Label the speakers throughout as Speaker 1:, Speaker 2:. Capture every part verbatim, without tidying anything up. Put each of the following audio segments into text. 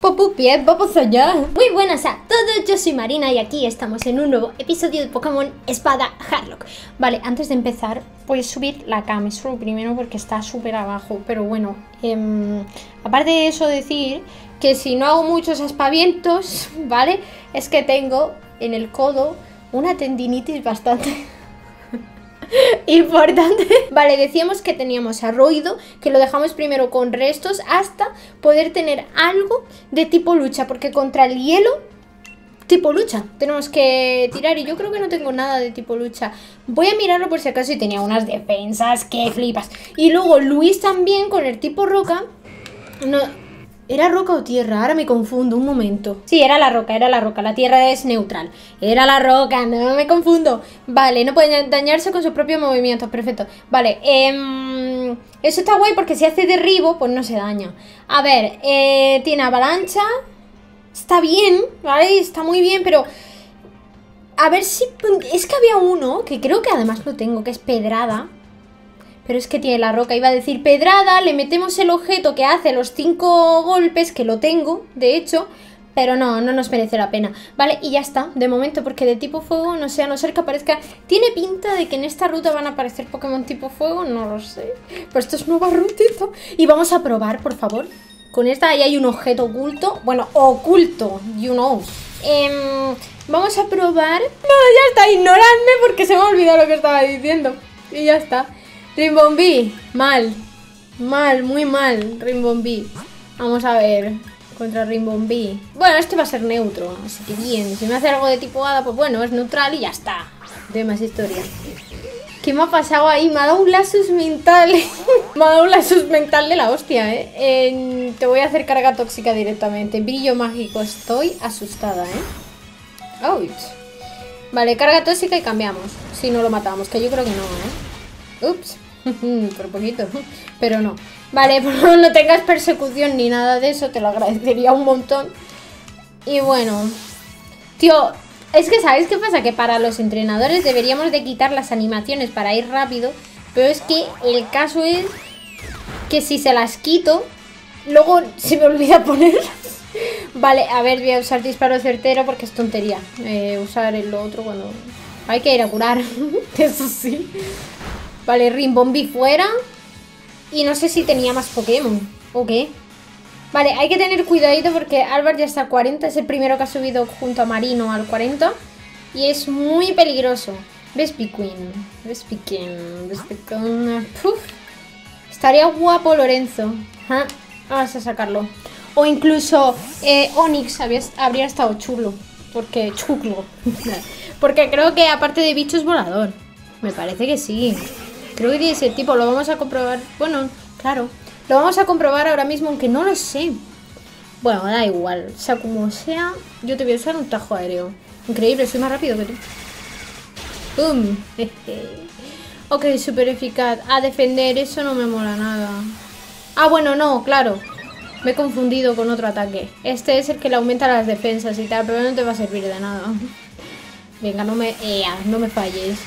Speaker 1: Pues bien, vamos allá. Muy buenas a todos, yo soy Marina y aquí estamos en un nuevo episodio de Pokémon Espada Hardlock. Vale, antes de empezar voy a subir la cam, es lo primero porque está súper abajo. Pero bueno, eh, aparte de eso decir que si no hago muchos aspavientos, ¿vale? Es que tengo en el codo una tendinitis bastante... importante. Vale, decíamos que teníamos a Roido, que lo dejamos primero con restos hasta poder tener algo de tipo lucha, porque contra el hielo tipo lucha tenemos que tirar y yo creo que no tengo nada de tipo lucha. Voy a mirarlo por si acaso y tenía unas defensas que flipas. Y luego Luis también con el tipo roca. No... ¿Era roca o tierra? Ahora me confundo, un momento. Sí, era la roca, era la roca, la tierra es neutral. Era la roca, no me confundo. Vale, no pueden dañarse con sus propios movimientos, perfecto. Vale, eh, eso está guay porque si hace derribo, pues no se daña. A ver, eh, tiene avalancha. Está bien, ¿vale? Está muy bien, pero... A ver si... Es que había uno, que creo que además lo tengo, que es pedrada. Pero es que tiene la roca, iba a decir pedrada, le metemos el objeto que hace los cinco golpes, que lo tengo, de hecho, pero no, no nos merece la pena. Vale, y ya está, de momento, porque de tipo fuego, no sé, a no ser que aparezca... Tiene pinta de que en esta ruta van a aparecer Pokémon tipo fuego, no lo sé. Pero esto es nueva rutita. Y vamos a probar, por favor. Con esta ahí hay un objeto oculto, bueno, oculto, you know. Eh, vamos a probar... No, ya está, ignoradme porque se me ha olvidado lo que estaba diciendo. Y ya está. Ribombee, mal, mal, muy mal, Ribombee. Vamos a ver, contra Ribombee. Bueno, este va a ser neutro, así que bien. Si me hace algo de tipo hada, pues bueno, es neutral y ya está. Demás historia. ¿Qué me ha pasado ahí? Me ha dado un lasus mental. Me ha dado un lasus mental de la hostia, ¿eh? eh Te voy a hacer carga tóxica directamente. Brillo mágico, estoy asustada, ¿eh? Ouch. Vale, carga tóxica y cambiamos. Si no lo matamos, que yo creo que no, ¿eh? Ups. Por poquito, pero no. Vale, pues no tengas persecución ni nada de eso, te lo agradecería un montón. Y bueno, tío, es que ¿sabes qué pasa? Que para los entrenadores deberíamos de quitar las animaciones para ir rápido. Pero es que el caso es que si se las quito, luego se me olvida ponerlas. Vale, a ver, voy a usar disparo certero porque es tontería eh, usar el otro cuando hay que ir a curar. Eso sí. Vale, Ribombee fuera. Y no sé si tenía más Pokémon ¿o qué? Vale, hay que tener cuidadito porque Albert ya está a cuarenta. Es el primero que ha subido junto a Marino al cuarenta. Y es muy peligroso. Vespiquen, Vespiquen, Vespiquen. Estaría guapo Lorenzo. ¿Ah? Vamos a sacarlo. O incluso eh, Onix había, habría estado chulo. Porque chulo. Porque creo que aparte de bicho es volador. Me parece que sí. Creo que tiene ese tipo, lo vamos a comprobar. Bueno, claro, lo vamos a comprobar ahora mismo, aunque no lo sé. Bueno, da igual, o sea, como sea, yo te voy a usar un tajo aéreo. Increíble, soy más rápido que tú. ¡Pum! Ok, súper eficaz. A defender, eso no me mola nada. Ah, bueno, no, claro. Me he confundido con otro ataque. Este es el que le aumenta las defensas y tal, pero no te va a servir de nada. Venga, no me... Ea, no me falles.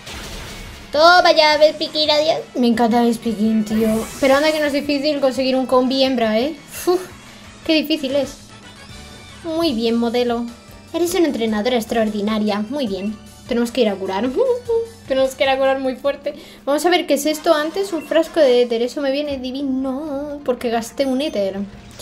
Speaker 1: Toma ya, Vespiquen, adiós. Me encanta Vespiquen, tío. Pero anda que no es difícil conseguir un combi hembra, ¿eh? Uf, qué difícil es. Muy bien, modelo. Eres una entrenadora extraordinaria. Muy bien. Tenemos que ir a curar. Tenemos que ir a curar muy fuerte. Vamos a ver qué es esto antes. Un frasco de éter. Eso me viene divino. Porque gasté un éter.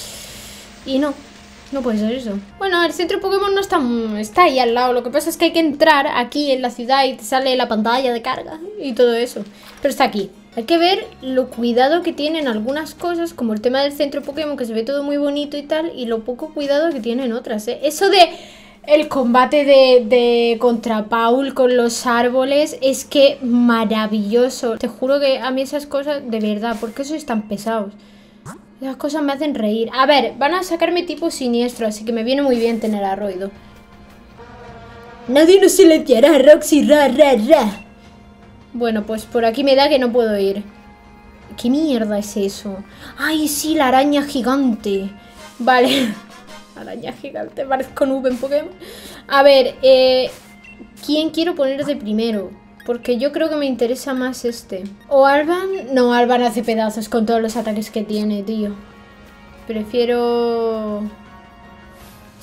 Speaker 1: Y no. No puede ser eso. Bueno, el centro Pokémon no está, está ahí al lado. Lo que pasa es que hay que entrar aquí en la ciudad y te sale la pantalla de carga y todo eso. Pero está aquí. Hay que ver lo cuidado que tienen algunas cosas, como el tema del centro Pokémon, que se ve todo muy bonito y tal, y lo poco cuidado que tienen otras, ¿eh? Eso de el combate de, de contra Paul con los árboles es que maravilloso. Te juro que a mí esas cosas, de verdad, ¿por qué sois tan pesados? Las cosas me hacen reír. A ver, van a sacarme tipo siniestro, así que me viene muy bien tener a Roido. Nadie nos silenciará, Roxy, ra, ra, ra. Bueno, pues por aquí me da que no puedo ir. ¿Qué mierda es eso? ¡Ay, sí, la araña gigante! Vale. Araña gigante, parezco nube en Pokémon. A ver, eh... ¿quién quiero poner de primero? Porque yo creo que me interesa más este. ¿O Alban? No, Alban hace pedazos con todos los ataques que tiene, tío. Prefiero...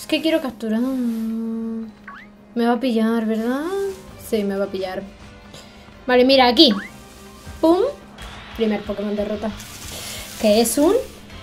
Speaker 1: Es que quiero capturar. Me va a pillar, ¿verdad? Sí, me va a pillar. Vale, mira, aquí. Pum. Primer Pokémon derrota. ¿Qué es un?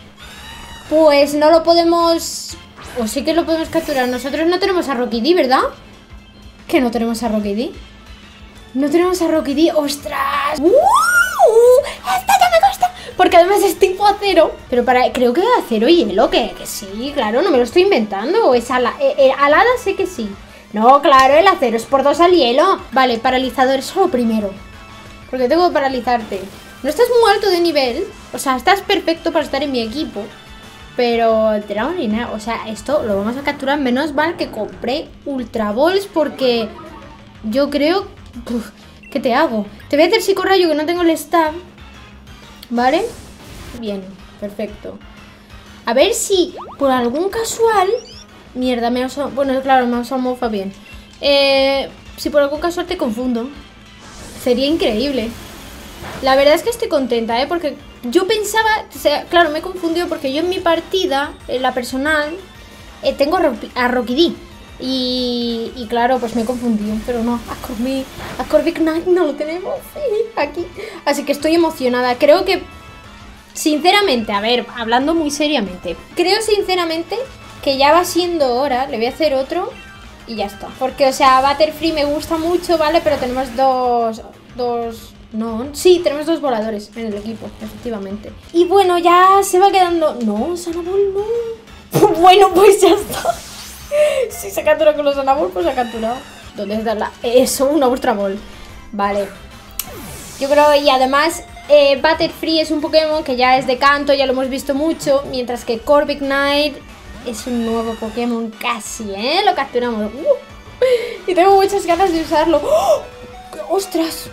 Speaker 1: Pues no lo podemos... O sí que lo podemos capturar. Nosotros no tenemos a Rocky D, ¿verdad? Que no tenemos a Rocky D. No tenemos a Rocky D. ¡Ostras! ¡Uh! ¡Esta ya me gusta! Porque además es tipo acero. Pero para... Creo que acero y hielo. Que, que sí, claro, no me lo estoy inventando. Es ala, eh, eh, alada sé que sí. No, claro, el acero es por dos al hielo. Vale, paralizador es lo primero. Porque tengo que paralizarte. No estás muy alto de nivel. O sea, estás perfecto para estar en mi equipo. Pero Dragonina, o sea, esto lo vamos a capturar. Menos mal que compré Ultra Balls. Porque yo creo... Uf, ¿qué te hago? Te voy a hacer psicorrayo que no tengo el stab. ¿Vale? Bien, perfecto. A ver si por algún casual... Mierda, me ha usado... Bueno, claro, me ha usado mofa bien. Eh, si por algún casual te confundo. Sería increíble. La verdad es que estoy contenta, ¿eh? Porque yo pensaba... O sea, claro, me he confundido porque yo en mi partida, en la personal, eh, tengo a Rocky D. Y, y claro, pues me he confundido. Pero no, a Corby, a Corby Knight no lo tenemos. Sí, aquí. Así que estoy emocionada. Creo que... Sinceramente, a ver, hablando muy seriamente. Creo sinceramente... que ya va siendo hora, le voy a hacer otro y ya está. Porque, o sea, Butterfree me gusta mucho, ¿vale? Pero tenemos dos... Dos... No, sí, tenemos dos voladores en el equipo, efectivamente. Y bueno, ya se va quedando... No, Sanabol no. Bueno, pues ya está. Si se captura con los Sanabol, pues se ha capturado. ¿Dónde está la...? Eso, una Ultra Ball. Vale. Yo creo, y además... Eh, Butterfree es un Pokémon que ya es de canto, ya lo hemos visto mucho. Mientras que Corviknight... es un nuevo Pokémon casi, ¿eh? Lo capturamos. Uh, y tengo muchas ganas de usarlo. ¡Oh! ¡Ostras!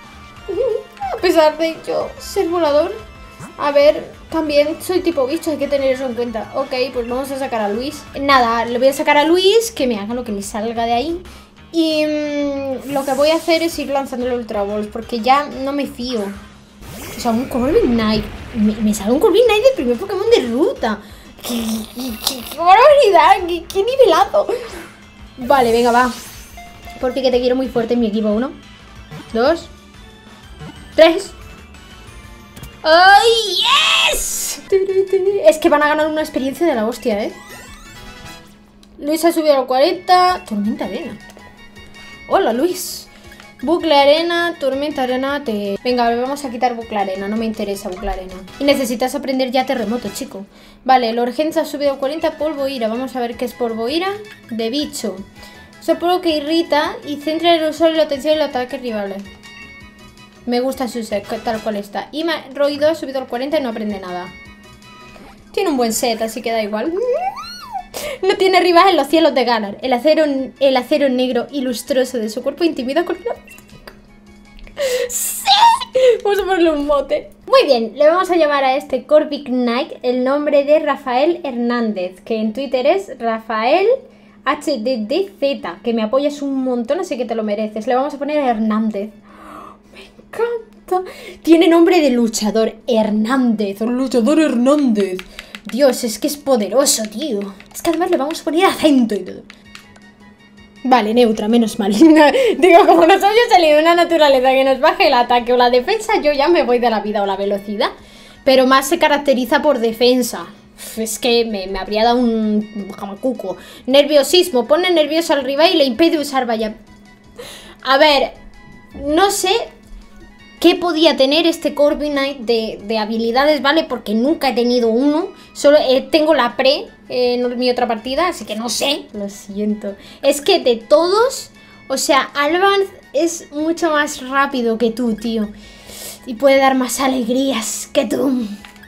Speaker 1: A pesar de yo ser volador. A ver, también soy tipo bicho, hay que tener eso en cuenta. Ok, pues vamos a sacar a Luis. Nada, le voy a sacar a Luis, que me haga lo que le salga de ahí. Y mmm, lo que voy a hacer es ir lanzándole Ultra Balls, porque ya no me fío. O sea, un Corviknight. Me, me sale un Corviknight del primer Pokémon de ruta. ¡Qué, qué, qué barbaridad! ¡Qué, qué nivelazo! Vale, venga, va. Porque que te quiero muy fuerte en mi equipo. Uno, dos, tres. ¡Ay, yes! Es que van a ganar una experiencia de la hostia, ¿eh? Luis ha subido al cuarenta. Tormenta arena. Hola, Luis. Bucle arena, tormenta arena, te... Venga, vamos a quitar bucle arena, no me interesa bucle arena. Y necesitas aprender ya terremoto, chico. Vale, el Orgenza ha subido a cuarenta, polvo ira. Vamos a ver qué es polvo ira. De bicho. Es polvo que irrita y centra el usuario la atención y el ataque rivales. Me gusta su set, tal cual está. Y Roido ha subido al cuarenta y no aprende nada. Tiene un buen set, así que da igual. No tiene rival en los cielos de Galar. El acero, el acero negro y lustroso de su cuerpo intimida con... ¡Sí! Vamos a ponerle un mote. Muy bien, le vamos a llamar a este Corviknight el nombre de Rafael Hernández, que en Twitter es Rafael H D D Z, que me apoyas un montón, así que te lo mereces. Le vamos a poner Hernández. Me encanta. Tiene nombre de luchador. Hernández, luchador Hernández. Dios, es que es poderoso, tío. Es que además le vamos a poner acento y todo. Vale, neutra, menos mal. Digo, como nos haya salido una naturaleza que nos baje el ataque o la defensa, yo ya me voy de la vida o la velocidad. Pero más se caracteriza por defensa. Es que me, me habría dado un jamacuco. Nerviosismo, pone nervioso al rival y le impide usar vaya. A ver, no sé qué podía tener este Corviknight de, de habilidades, ¿vale? Porque nunca he tenido uno. Solo eh, tengo la pre eh, en mi otra partida, así que no sé. Lo siento. Es que de todos, o sea, Alban es mucho más rápido que tú, tío. Y puede dar más alegrías que tú.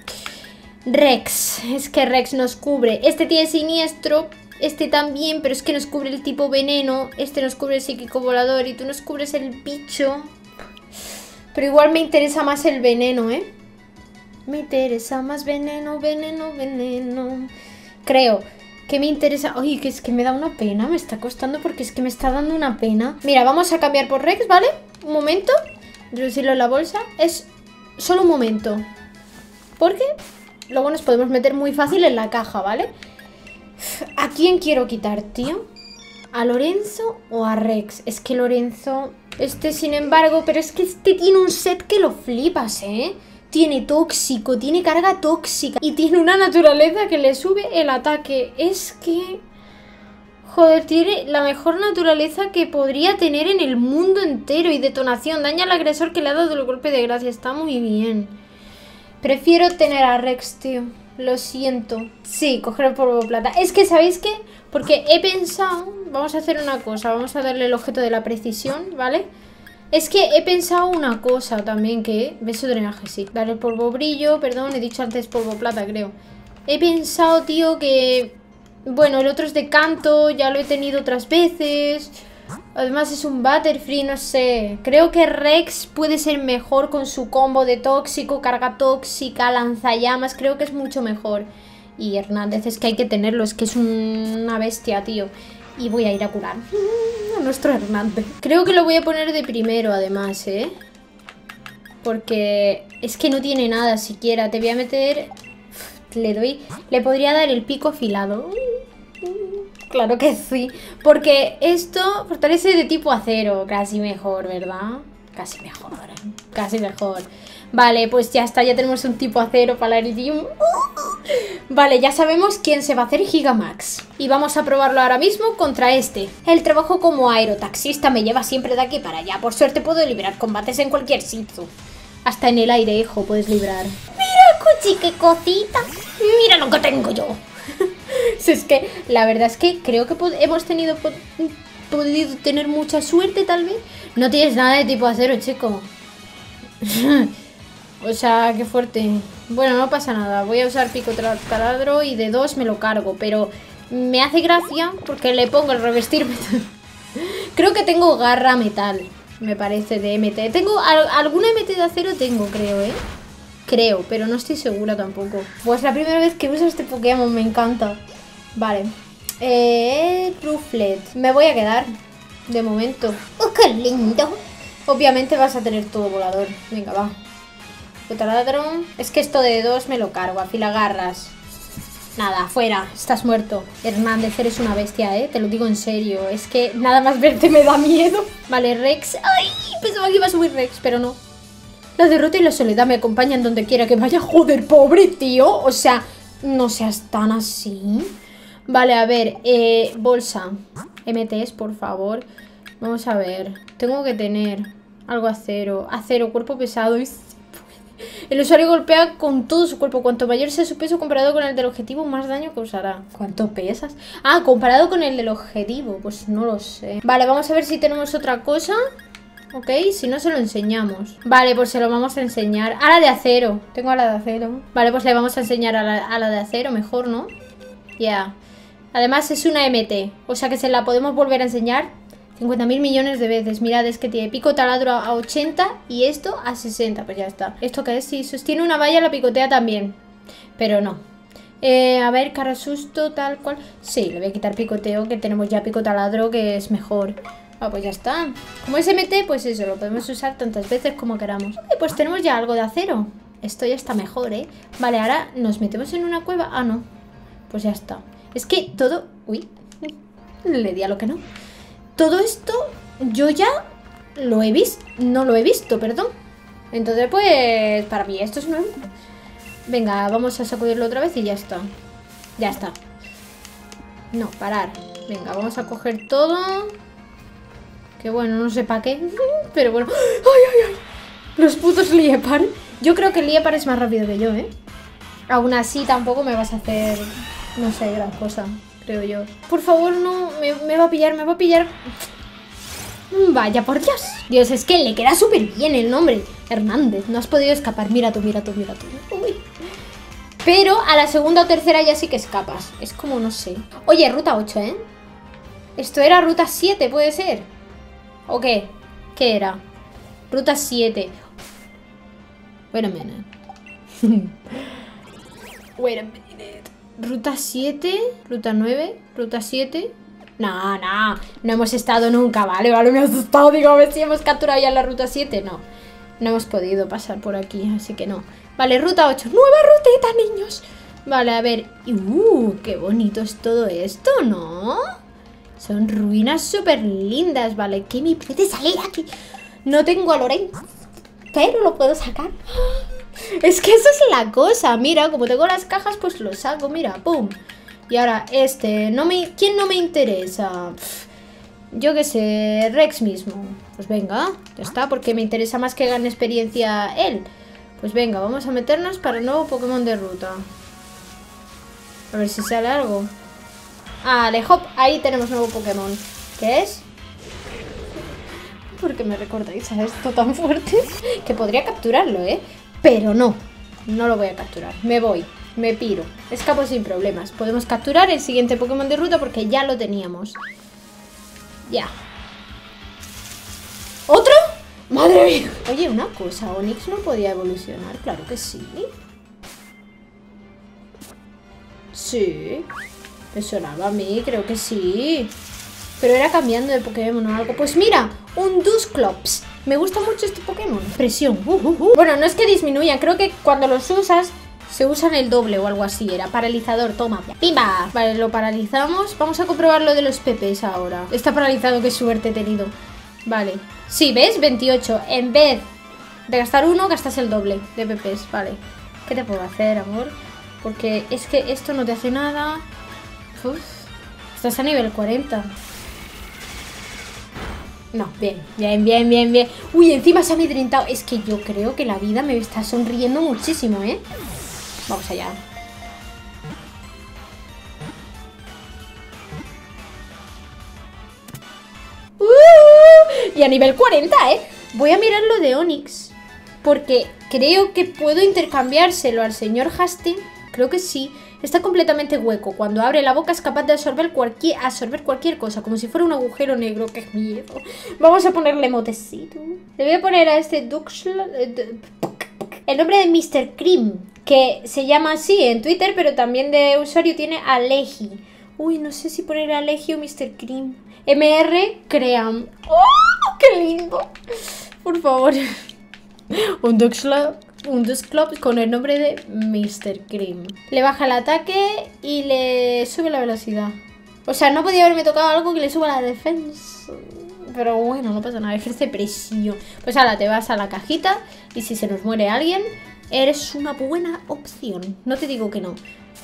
Speaker 1: Rex. Es que Rex nos cubre. Este tiene siniestro. Este también, pero es que nos cubre el tipo veneno. Este nos cubre el psíquico volador y tú nos cubres el bicho. Pero igual me interesa más el veneno, ¿eh? Me interesa más veneno, veneno, veneno. Creo que me interesa... Ay, que es que me da una pena. Me está costando porque es que me está dando una pena. Mira, vamos a cambiar por Rex, ¿vale? Un momento. Introducirlo en la bolsa. Es solo un momento. Porque luego nos podemos meter muy fácil en la caja, ¿vale? Aquí quién quiero quitar, tío? ¿A Lorenzo o a Rex? Es que Lorenzo... Este, sin embargo, pero es que este tiene un set que lo flipas, ¿eh? Tiene tóxico, tiene carga tóxica y tiene una naturaleza que le sube el ataque. Es que... Joder, tiene la mejor naturaleza que podría tener en el mundo entero. Y detonación, daña al agresor que le ha dado el golpe de gracia. Está muy bien. Prefiero tener a Rex, tío. Lo siento. Sí, coger el polvo plata. Es que, ¿sabéis qué? Porque he pensado... Vamos a hacer una cosa. Vamos a darle el objeto de la precisión, ¿vale? Es que he pensado una cosa también que... Beso de drenaje, sí. Darle el polvo brillo, perdón. He dicho antes polvo plata, creo. He pensado, tío, que... Bueno, el otro es de canto. Ya lo he tenido otras veces. Además es un Butterfree, no sé. Creo que Rex puede ser mejor con su combo de tóxico, carga tóxica, lanzallamas. Creo que es mucho mejor. Y Hernández es que hay que tenerlo. Es que es un... una bestia, tío. Y voy a ir a curar a nuestro Hernández. Creo que lo voy a poner de primero, además, ¿eh? Porque es que no tiene nada siquiera. Te voy a meter... Le doy... Le podría dar el pico afilado. Claro que sí. Porque esto fortalece de tipo acero. Casi mejor, ¿verdad? Casi mejor. Casi mejor. Vale, pues ya está. Ya tenemos un tipo acero para el Iridium. Vale, ya sabemos quién se va a hacer Gigamax. Y vamos a probarlo ahora mismo contra este. El trabajo como aerotaxista me lleva siempre de aquí para allá. Por suerte puedo librar combates en cualquier sitio. Hasta en el aire, hijo, puedes librar. Mira, Cuchi, qué cosita. Mira lo que tengo yo. Si es que la verdad es que creo que hemos tenido po podido tener mucha suerte, tal vez. No tienes nada de tipo acero, chico. O sea, qué fuerte. Bueno, no pasa nada. Voy a usar pico taladro y de dos me lo cargo. Pero me hace gracia porque le pongo el revestir metal. Creo que tengo garra metal, me parece, de M T. Tengo al alguna M T de acero, tengo, creo, ¿eh? Creo, pero no estoy segura tampoco. Pues la primera vez que uso este Pokémon, me encanta. Vale. Eh, Rufflet. Me voy a quedar, de momento. ¡Oh, qué lindo! Obviamente vas a tener todo volador. Venga, va. Taladro. Es que esto de dos me lo cargo. Afila garras. Nada, fuera. Estás muerto. Hernández, eres una bestia, ¿eh? Te lo digo en serio. Es que nada más verte me da miedo. Vale, Rex. ¡Ay! Pensaba que iba a subir Rex, pero no. La derrota y la soledad me acompañan donde quiera que vaya. Joder, pobre tío. O sea, no seas tan así. Vale, a ver. Eh, bolsa. M Ts, por favor. Vamos a ver. Tengo que tener algo acero. Acero, cuerpo pesado y... El usuario golpea con todo su cuerpo. Cuanto mayor sea su peso comparado con el del objetivo, más daño causará. ¿Cuánto pesas? Ah, comparado con el del objetivo. Pues no lo sé. Vale, vamos a ver si tenemos otra cosa. Ok, si no se lo enseñamos. Vale, pues se lo vamos a enseñar. A la de acero. Tengo a la de acero. Vale, pues le vamos a enseñar a la, a la de acero. Mejor, ¿no? Ya yeah. Además es una M T. O sea que se la podemos volver a enseñar cincuenta mil millones de veces. Mirad, es que tiene pico taladro a ochenta y esto a sesenta. Pues ya está. ¿Esto qué es? Si sostiene una valla, la picotea también. Pero no. Eh, a ver, cara susto, tal cual. Sí, le voy a quitar picoteo, que tenemos ya pico taladro, que es mejor. Ah, pues ya está. Como es M T, pues eso, lo podemos usar tantas veces como queramos. Ok, pues tenemos ya algo de acero. Esto ya está mejor, ¿eh? Vale, ahora nos metemos en una cueva. Ah, no. Pues ya está. Es que todo... Uy. Le di a lo que no. Todo esto yo ya lo he visto. No lo he visto, perdón. Entonces, pues, para mí esto es nuevo. Venga, vamos a sacudirlo otra vez y ya está. Ya está. No, parar. Venga, vamos a coger todo. Que bueno, no sé para qué. Pero bueno. ¡Ay, ay, ay! Los putos Liepar. Yo creo que el Liepar es más rápido que yo, ¿eh? Aún así tampoco me vas a hacer, no sé, gran cosa, creo yo. Por favor, no, me, me va a pillar, me va a pillar. Vaya, por Dios. Dios, es que le queda súper bien el nombre. Hernández, no has podido escapar. Mira tú, mira tú, mira tú. Uy. Pero a la segunda o tercera ya sí que escapas. Es como, no sé. Oye, ruta ocho, ¿eh? Esto era ruta siete, ¿puede ser? ¿O qué? ¿Qué era? Ruta siete. Wait a minute. Wait a minute. Ruta siete, ruta nueve, ruta siete. No, no, no hemos estado nunca, vale, vale, me he asustado. Digo, a ver si hemos capturado ya la ruta siete. No, no hemos podido pasar por aquí, así que no. Vale, ruta ocho, nueva rutita, niños. Vale, a ver. Uh, qué bonito es todo esto, ¿no? Son ruinas súper lindas, vale. ¿Qué me puede salir aquí? No tengo a Lorenz, pero lo puedo sacar. Es que esa es la cosa. Mira, como tengo las cajas, pues lo saco. Mira, pum. Y ahora este, no me, ¿quién no me interesa? Pff, yo qué sé, Rex mismo. Pues venga, ya está, porque me interesa más que gane experiencia él. Pues venga, vamos a meternos para el nuevo Pokémon de ruta. A ver si sale algo. Ah, Lehop, ahí tenemos nuevo Pokémon. ¿Qué es? ¿Por qué me recordáis a esto tan fuerte? Que podría capturarlo, ¿eh? Pero no, no lo voy a capturar. Me voy, me piro. Escapo sin problemas. Podemos capturar el siguiente Pokémon de ruta porque ya lo teníamos. Ya. ¿Otro? ¡Madre mía! Oye, una cosa, Onix no podía evolucionar. Claro que sí. Sí. Me sonaba a mí, creo que sí. Pero era cambiando de Pokémon o algo. Pues mira, un Dusclops. Me gusta mucho este Pokémon. Presión. Uh, uh, uh. Bueno, no es que disminuyan. Creo que cuando los usas, se usan el doble o algo así. Era paralizador. Toma. ¡Pimba! Vale, lo paralizamos. Vamos a comprobar lo de los P Ps ahora. Está paralizado. Qué suerte he tenido. Vale. Sí, ¿ves? veintiocho. En vez de gastar uno, gastas el doble de P Ps. Vale. ¿Qué te puedo hacer, amor? Porque es que esto no te hace nada. Uf. Estás a nivel cuarenta. No, bien, bien, bien, bien, bien. Uy, encima se ha amedrentado. Es que yo creo que la vida me está sonriendo muchísimo, ¿eh? Vamos allá. Uh, y a nivel cuarenta, ¿eh? Voy a mirar lo de Onix, porque creo que puedo intercambiárselo al señor Hastings. Creo que sí. Está completamente hueco. Cuando abre la boca es capaz de absorber cualquier, absorber cualquier cosa, como si fuera un agujero negro. ¡Qué miedo! Vamos a ponerle motecito. Le voy a poner a este Duxla el nombre de mister Cream, que se llama así en Twitter, pero también de usuario tiene Alegi. Uy, no sé si poner Alegi o mister Cream. M R Cream. ¡Oh, qué lindo! Por favor. Un Duxla... Un Dusclops con el nombre de mister Cream. Le baja el ataque y le sube la velocidad. O sea, no podía haberme tocado algo que le suba la defensa. Pero bueno, no pasa nada, ejerce presión. Pues ahora te vas a la cajita y si se nos muere alguien, eres una buena opción. No te digo que no.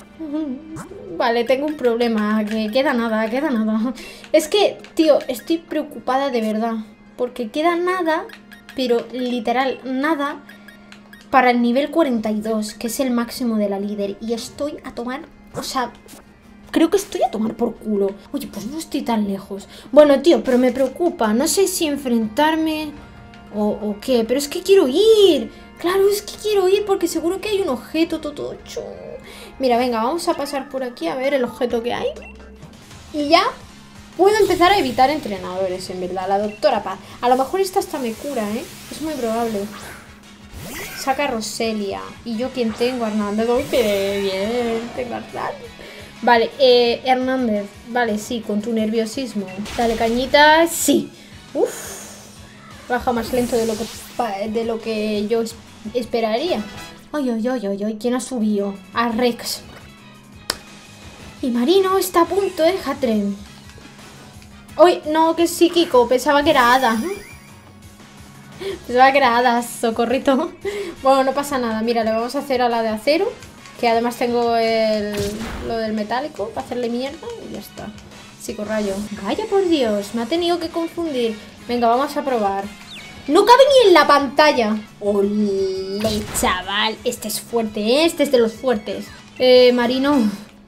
Speaker 1: Vale, tengo un problema. Que queda nada, queda nada. Es que, tío, estoy preocupada de verdad. Porque queda nada, pero literal nada, para el nivel cuarenta y dos, que es el máximo de la líder. Y estoy a tomar, o sea, creo que estoy a tomar por culo. Oye, pues no estoy tan lejos. Bueno, tío, pero me preocupa. No sé si enfrentarme o, o qué, pero es que quiero ir. Claro, es que quiero ir porque seguro que hay un objeto totocho. Mira, venga, vamos a pasar por aquí a ver el objeto que hay. Y ya puedo empezar a evitar entrenadores, en verdad. La doctora Paz. A lo mejor esta hasta me cura, ¿eh? Es muy probable. Saca a Roselia. ¿Y yo quién tengo? Hernández. ¡Uy, qué bien! Tengo a Hernández. Vale, eh, Hernández. Vale, sí, con tu nerviosismo. Dale, cañita. Sí. Uf. Baja más lento de lo que, de lo que yo esperaría. Ay, ay, ay, ay, ay. ¿Quién ha subido? A Rex. Y Marino está a punto, ¿eh? Hatren. Uy, no, que es psíquico. Pensaba que era hada. Pensaba que era hada, socorrito. Bueno, no pasa nada. Mira, le vamos a hacer a la de acero. Que además tengo el, lo del metálico para hacerle mierda. Y ya está. Psicorrayo. Vaya por Dios, me ha tenido que confundir. Venga, vamos a probar. No cabe ni en la pantalla. Ole, chaval. Este es fuerte, ¿eh? Este es de los fuertes. Eh, Marino.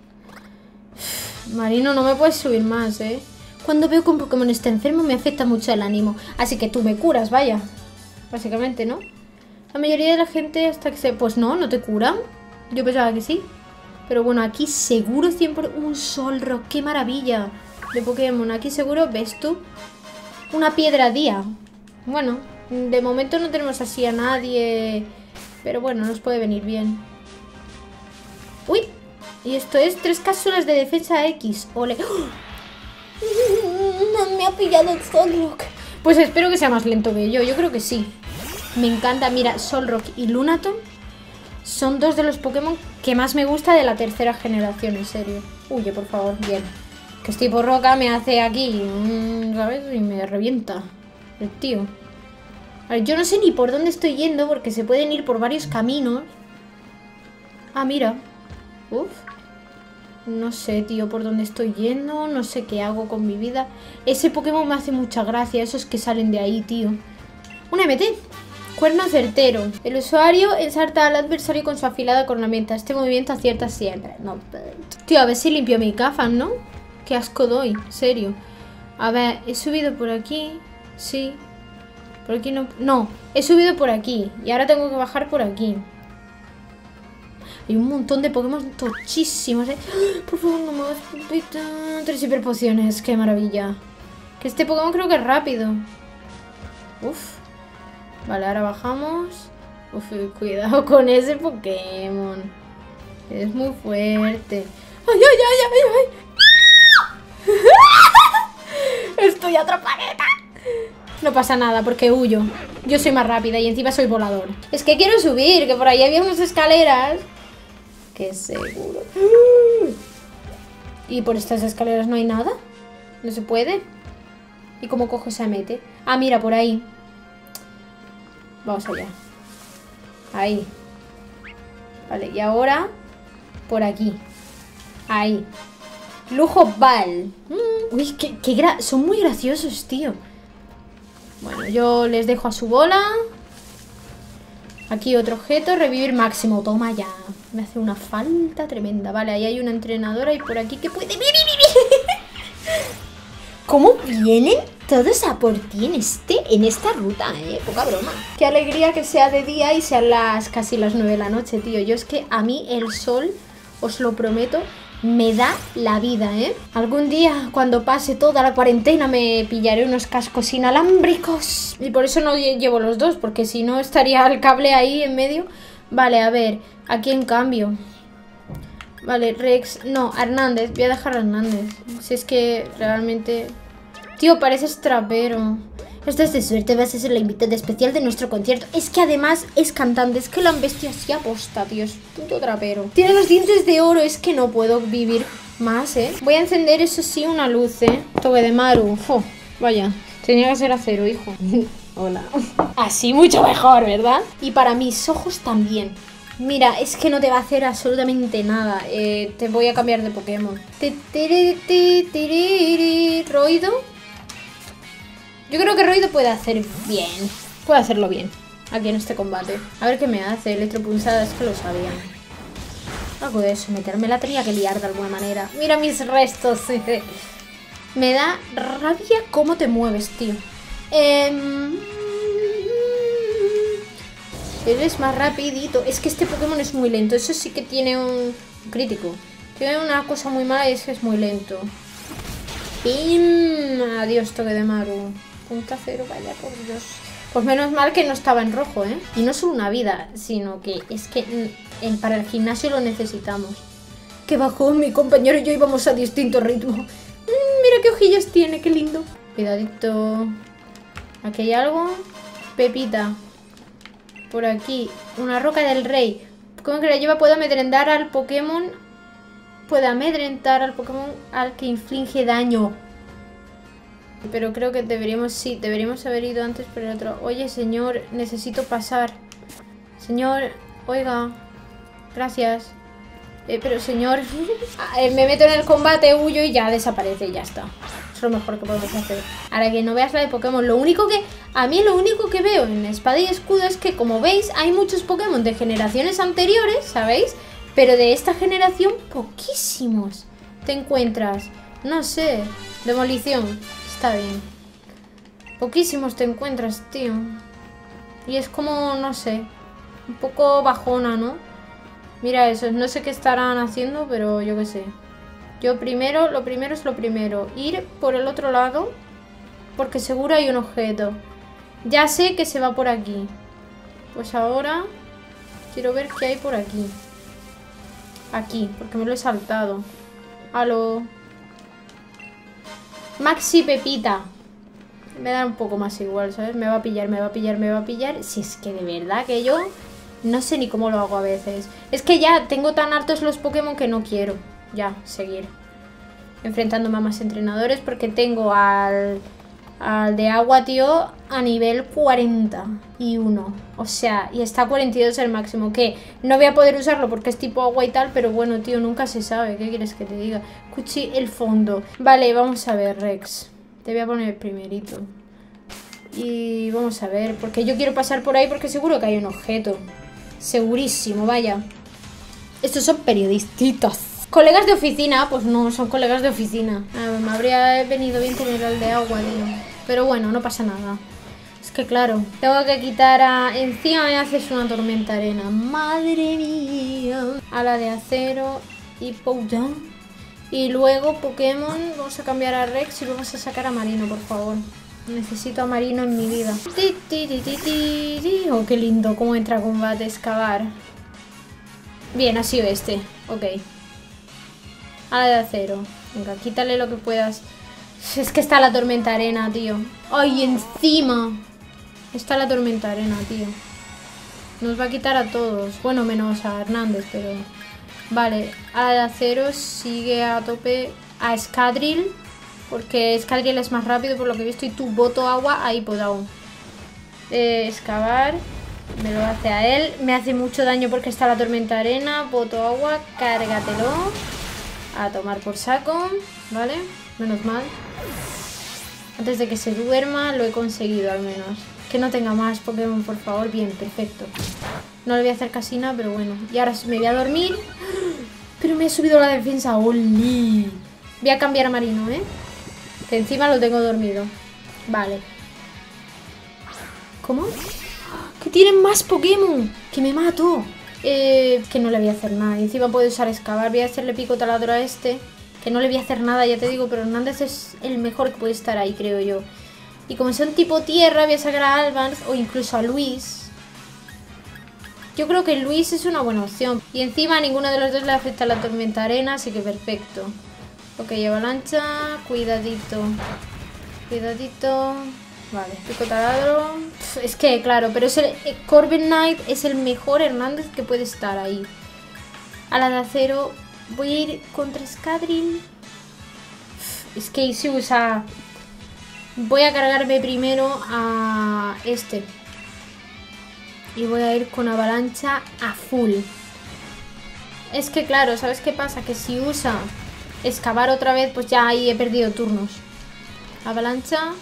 Speaker 1: Marino, no me puedes subir más, ¿eh? Cuando veo que un Pokémon está enfermo me afecta mucho el ánimo. Así que tú me curas, vaya. Básicamente, ¿no? La mayoría de la gente hasta que se... Pues no, no te curan. Yo pensaba que sí. Pero bueno, aquí seguro cien por ciento un Solrock. ¡Qué maravilla! De Pokémon. Aquí seguro, ¿ves tú? Una piedra día. Bueno, de momento no tenemos así a nadie. Pero bueno, nos puede venir bien. ¡Uy! Y esto es tres cápsulas de defensa X. ¡Ole! ¡Oh! No me ha pillado el Solrock. Pues espero que sea más lento que yo. Yo creo que sí. Me encanta. Mira, Solrock y Lunaton son dos de los Pokémon que más me gusta de la tercera generación, en serio. Huye, por favor, bien. Que este tipo roca me hace aquí, ¿sabes? Y me revienta el tío. A ver, yo no sé ni por dónde estoy yendo porque se pueden ir por varios caminos. Ah, mira. Uf. No sé, tío, por dónde estoy yendo. No sé qué hago con mi vida. Ese Pokémon me hace mucha gracia. Esos que salen de ahí, tío. Un M T. Cuerno certero. El usuario ensarta al adversario con su afilada cornamenta. Este movimiento acierta siempre. No. Tío, a ver si limpio mis gafas, ¿no? Qué asco doy, serio. A ver, he subido por aquí. Sí. Por aquí no... No, he subido por aquí. Y ahora tengo que bajar por aquí. Hay un montón de Pokémon tochísimos, ¿eh? Por favor, no me hagas pupita. Tres hiperpociones, qué maravilla. Que este Pokémon creo que es rápido. Uf. Vale, ahora bajamos. Uf, cuidado con ese Pokémon. Es muy fuerte. ¡Ay, ay, ay, ay, ay! Estoy atrapadeta. No pasa nada porque huyo. Yo soy más rápida y encima soy volador. Es que quiero subir, que por ahí había unas escaleras. Que seguro. ¿Y por estas escaleras no hay nada? ¿No se puede? ¿Y cómo cojo esa mete? Ah, mira, por ahí. Vamos allá. Ahí. Vale, y ahora por aquí. Ahí. Lujo Ball. Mm, uy, qué, qué gra... son muy graciosos, tío. Bueno, yo les dejo a su bola. Aquí otro objeto, revivir máximo. Toma ya. Me hace una falta tremenda. Vale, ahí hay una entrenadora y por aquí que puede... ¿Cómo vienen todos a por ti en, este, en esta ruta, eh? Poca broma. Qué alegría que sea de día y sean las casi las nueve de la noche, tío. Yo es que a mí el sol, os lo prometo, me da la vida, ¿eh? Algún día, cuando pase toda la cuarentena, me pillaré unos cascos inalámbricos. Y por eso no llevo los dos, porque si no estaría el cable ahí en medio. Vale, a ver, aquí en cambio. Vale, Rex, no, Hernández, voy a dejar a Hernández. Si es que realmente... Tío, pareces trapero. Estás de suerte, vas a ser la invitada especial de nuestro concierto. Es que además es cantante, es que lo han vestido así aposta, tío. Es puto trapero. Tiene los dientes de oro, es que no puedo vivir más, ¿eh? Voy a encender, eso sí, una luz, ¿eh? Toque de Maru. Uf, vaya, tenía que ser acero, hijo. Hola. Así mucho mejor, ¿verdad? Y para mis ojos también. Mira, es que no te va a hacer absolutamente nada. Eh, te voy a cambiar de Pokémon. Roido. Yo creo que Roido puede hacer bien. Puede hacerlo bien aquí en este combate. A ver qué me hace. Electropulsada, es que lo sabía. Algo de eso, meterme la tenía que liar de alguna manera. Mira mis restos. Me da rabia cómo te mueves, tío. Eh, eres más rapidito. Es que este Pokémon es muy lento. Eso sí que tiene un crítico. Tiene una cosa muy mala y es que es muy lento. ¡Pim! Adiós, toque de Maru. Punta cero, vaya por Dios. Pues menos mal que no estaba en rojo, ¿eh? Y no solo una vida, sino que es que en, para el gimnasio lo necesitamos. Que bajó, mi compañero y yo íbamos a distinto ritmo. Mm, mira qué ojillos tiene, qué lindo. Cuidadito. Aquí hay algo. Pepita. Por aquí. Una roca del rey. Pokémon que la lleva puede amedrentar al Pokémon. Puede amedrentar al Pokémon al que inflige daño. Pero creo que deberíamos, sí, deberíamos haber ido antes por el otro. Oye, señor, necesito pasar. Señor, oiga. Gracias. Eh, pero señor, me meto en el combate, huyo y ya desaparece y ya está. Es lo mejor que podemos hacer. Ahora que no veas la de Pokémon, lo único que... A mí lo único que veo en Espada y Escudo es que, como veis, hay muchos Pokémon de generaciones anteriores, ¿sabéis? Pero de esta generación, poquísimos te encuentras. No sé, demolición. Está bien. Poquísimos te encuentras, tío. Y es como, no sé, un poco bajona, ¿no? Mira eso, no sé qué estarán haciendo, pero yo qué sé. Yo primero, lo primero es lo primero. Ir por el otro lado, porque seguro hay un objeto. Ya sé que se va por aquí. Pues ahora quiero ver qué hay por aquí. Aquí, porque me lo he saltado. Aló. Maxi Pepita. Me da un poco más igual, ¿sabes? Me va a pillar, me va a pillar, me va a pillar. Si es que de verdad que yo No sé ni cómo lo hago a veces. Es que ya tengo tan hartos los Pokémon que no quiero ya seguir enfrentándome a más entrenadores porque tengo al, al de agua, tío, a nivel cuarenta y uno. O sea, y está a cuarenta y dos el máximo. Que no voy a poder usarlo porque es tipo agua y tal, pero bueno, tío, nunca se sabe. ¿Qué quieres que te diga? Cuchi el fondo. Vale, vamos a ver, Rex. Te voy a poner primerito. Y vamos a ver, porque yo quiero pasar por ahí porque seguro que hay un objeto. Segurísimo, vaya. Estos son periodistitas. Colegas de oficina, pues no, son colegas de oficina. A ver, me habría venido bien tener al de agua, tío. Pero bueno, no pasa nada. Es que claro, tengo que quitar a... Encima me haces una tormenta arena. Madre mía. A la de acero y Powdown. Y luego Pokémon, vamos a cambiar a Rex y vamos a sacar a Marino, por favor. Necesito a Marino en mi vida. Oh, qué lindo, cómo entra a combate, excavar. Bien, ha sido este. Ok. A la de acero. Venga, quítale lo que puedas. Es que está la tormenta arena, tío. ¡Ay, encima! Está la tormenta arena, tío. Nos va a quitar a todos. Bueno, menos a Hernández, pero... Vale, a la de acero sigue a tope a Escadril. Porque Escadril es más rápido por lo que he visto. Y tú, boto agua, ahí Powdown. Eh, excavar. Me lo hace a él. Me hace mucho daño porque está la tormenta arena. Boto agua, cárgatelo. A tomar por saco. Vale, menos mal. Antes de que se duerma lo he conseguido al menos. Que no tenga más Pokémon, por favor. Bien, perfecto. No le voy a hacer casi nada, pero bueno. Y ahora me voy a dormir. Pero me he subido la defensa. ¡Oli! Voy a cambiar a Marino, ¿eh? Que encima lo tengo dormido. Vale. ¿Cómo? ¡Que tienen más Pokémon! ¡Que me mato! Eh, que no le voy a hacer nada. Y encima puedo usar excavar. Voy a hacerle pico taladro a este. Que no le voy a hacer nada, ya te digo. Pero Hernández es el mejor que puede estar ahí, creo yo. Y como son tipo tierra, voy a sacar a Albans o incluso a Luis. Yo creo que Luis es una buena opción. Y encima a ninguno de los dos le afecta la tormenta arena, así que perfecto. Ok, avalancha, cuidadito. Cuidadito. Vale, pico taladro. Pff, es que, claro, pero es el eh, Corbin Knight es el mejor Hernández que puede estar ahí. A la de acero. Voy a ir contra Escadril. Pff, es que si usa... Voy a cargarme primero a este. Y voy a ir con avalancha a full. Es que claro, ¿sabes qué pasa? Que si usa excavar otra vez, pues ya ahí he perdido turnos. Avalancha.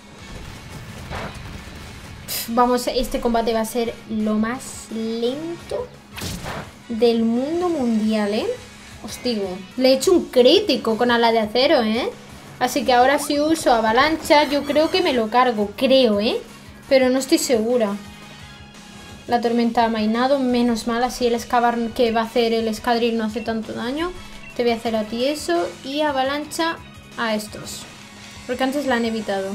Speaker 1: Vamos, este combate va a ser lo más lento del mundo mundial, ¿eh? Os digo. Le he hecho un crítico con ala de acero, ¿eh? Así que ahora si uso avalancha, yo creo que me lo cargo. Creo, ¿eh? Pero no estoy segura. La tormenta ha mainado, menos mal. Así el excavar que va a hacer el Escadril no hace tanto daño. Te voy a hacer a ti eso. Y avalancha a estos. Porque antes la han evitado.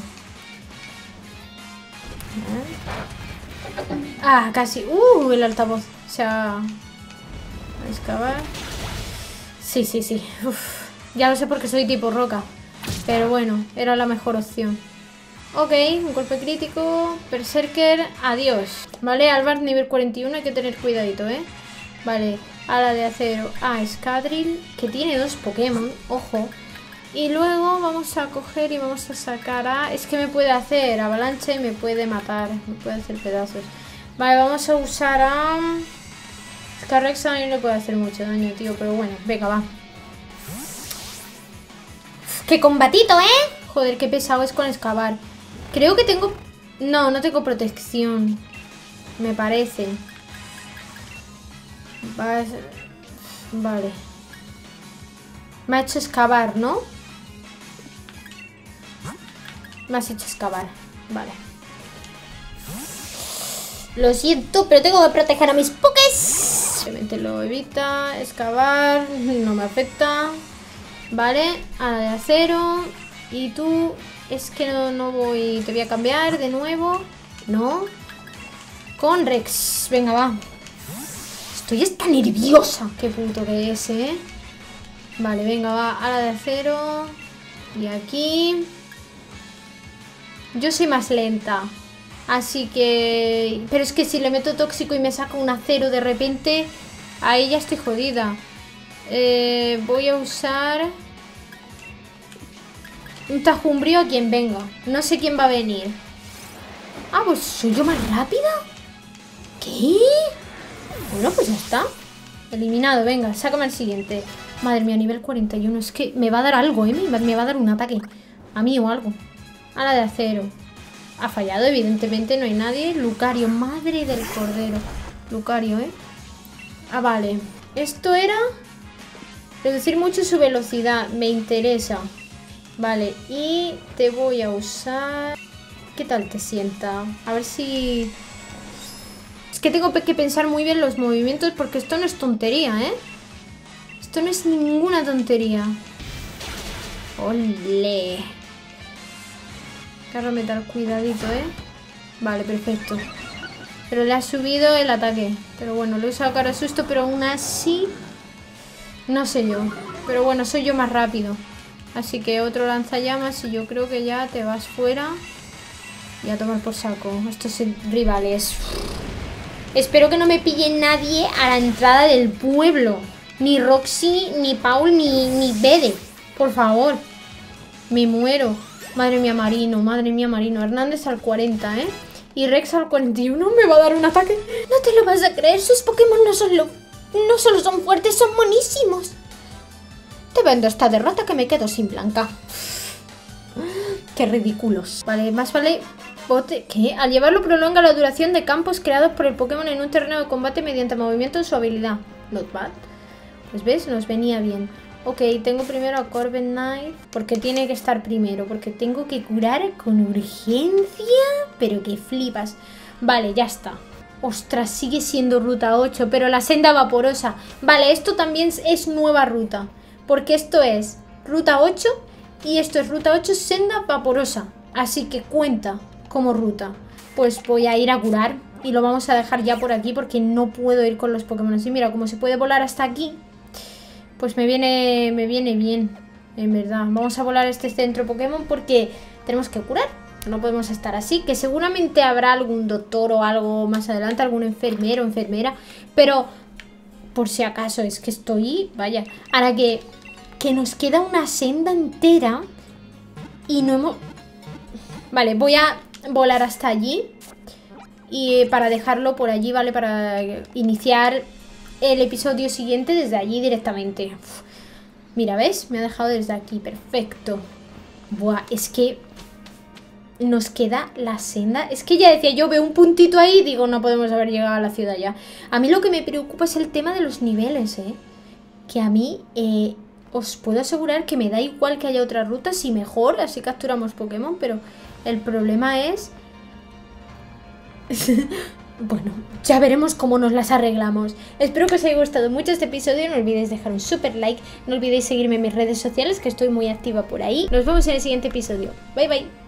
Speaker 1: Ah, casi. Uh, el altavoz. O sea... Excavar. Sí, sí, sí. Uf. Ya lo sé porque soy tipo roca. Pero bueno, era la mejor opción. Ok, un golpe crítico. Berserker, adiós. Vale, Albert nivel cuarenta y uno, hay que tener cuidadito, ¿eh? Vale, ala de acero a Escadril, que tiene dos Pokémon, ojo. Y luego vamos a coger y vamos a sacar a... Es que me puede hacer avalancha y me puede matar. Me puede hacer pedazos. Vale, vamos a usar a... Scarrex a mí no le puede hacer mucho daño, tío. Pero bueno, venga, va. ¡Qué combatito, eh! Joder, qué pesado es con excavar. Creo que tengo... No, no tengo protección. Me parece. Vale. Vale. Me ha hecho excavar, ¿no? Me has hecho excavar. Vale. Lo siento, pero tengo que proteger a mis pokés. Obviamente lo evita. Excavar. No me afecta. Vale. A la de acero. Y tú... Es que no, no voy... Te voy a cambiar de nuevo. No. Con Rex. Venga, va. Estoy hasta nerviosa. Qué puto que es, ¿eh? Vale, venga, va. A la de acero. Y aquí... Yo soy más lenta. Así que... Pero es que si le meto tóxico y me saca un acero de repente, ahí ya estoy jodida. Eh, voy a usar... un tajumbrío a quien venga. No sé quién va a venir. Ah, pues soy yo más rápida. ¿Qué? Bueno, pues ya está. Eliminado, venga, sácame el siguiente. Madre mía, nivel cuarenta y uno. Es que me va a dar algo, ¿eh? Me va a dar un ataque. A mí o algo. A la de acero. Ha fallado, evidentemente, no hay nadie. Lucario, madre del cordero. Lucario, ¿eh? Ah, vale. Esto era... reducir mucho su velocidad. Me interesa. Vale, y te voy a usar... ¿Qué tal te sienta? A ver si... Es que tengo que pensar muy bien los movimientos porque esto no es tontería, ¿eh? Esto no es ninguna tontería. ¡Ole! Carro metal, cuidadito, ¿eh? Vale, perfecto. Pero le ha subido el ataque. Pero bueno, lo he usado cara susto, pero aún así... no sé yo. Pero bueno, soy yo más rápido. Así que otro lanzallamas y yo creo que ya te vas fuera. Y a tomar por saco. Estos rivales. Espero que no me pille nadie a la entrada del pueblo. Ni Roxy, ni Paul, ni, ni Bede. Por favor. Me muero. Madre mía, Marino, madre mía, Marino. Hernández al cuarenta, ¿eh? Y Rex al cuarenta y uno me va a dar un ataque. No te lo vas a creer. Sus Pokémon no son lo... no solo son fuertes, son monísimos. Te vendo esta derrota que me quedo sin blanca. Qué ridículos. Vale, más vale... bote... ¿Qué? Al llevarlo prolonga la duración de campos creados por el Pokémon en un terreno de combate mediante movimiento en su habilidad. Not bad. Pues ves, nos venía bien. Ok, tengo primero a Corbin Knight. Porque tiene que estar primero. Porque tengo que curar con urgencia. Pero que flipas. Vale, ya está. Ostras, sigue siendo ruta ocho. Pero la senda vaporosa. Vale, esto también es nueva ruta. Porque esto es ruta ocho. Y esto es ruta ocho senda vaporosa. Así que cuenta como ruta. Pues voy a ir a curar. Y lo vamos a dejar ya por aquí porque no puedo ir con los Pokémon así. Mira, como se puede volar hasta aquí, pues me viene, me viene bien, en verdad. Vamos a volar a este centro Pokémon porque tenemos que curar. No podemos estar así. Que seguramente habrá algún doctor o algo más adelante, algún enfermero o enfermera. Pero por si acaso, es que estoy... vaya. Ahora que, que nos queda una senda entera y no hemos... Vale, voy a volar hasta allí. Y para dejarlo por allí, ¿vale? Para iniciar el episodio siguiente desde allí directamente. Uf. Mira, ¿ves? Me ha dejado desde aquí, perfecto. Buah, es que nos queda la senda. Es que ya decía, yo veo un puntito ahí y digo, no podemos haber llegado a la ciudad ya. A mí lo que me preocupa es el tema de los niveles, ¿eh? Que a mí, eh, os puedo asegurar que me da igual que haya otra ruta, si mejor, así capturamos Pokémon, pero el problema es... bueno, ya veremos cómo nos las arreglamos. Espero que os haya gustado mucho este episodio. No olvidéis dejar un super like. No olvidéis seguirme en mis redes sociales, que estoy muy activa por ahí. Nos vemos en el siguiente episodio. Bye bye.